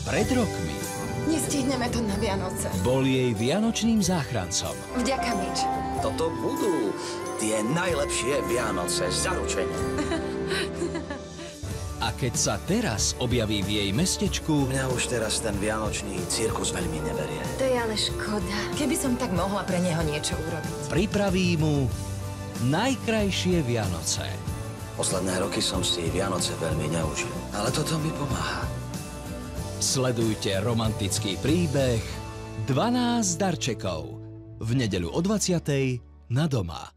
Pred rokmi Nestihneme to na Vianoce. bol jej vianočným záchrancom. Vďaka, Mič. Toto budú tie najlepšie Vianoce, zaručenie. A keď sa teraz objaví v jej mestečku, Mňa už teraz ten vianočný cirkus veľmi neberie. To je ale škoda. Keby som tak mohla pre neho niečo urobiť. pripraví mu najkrajšie Vianoce. Posledné roky som si Vianoce veľmi neužil, ale toto mi pomáha. Sledujte romantický príbeh 12 darčekov v nedeľu o 20:00 na Doma.